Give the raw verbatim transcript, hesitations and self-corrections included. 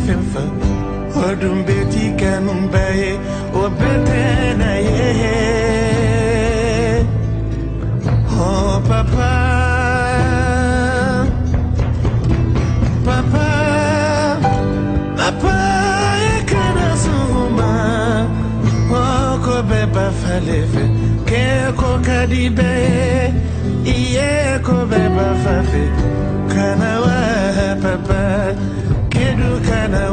finfa odum beti kanum baye o betena ye oh papa papa papa ekana suma oh ko beba falefe ke ko kadibe iye ko beba fafe kana wa papa kedu kana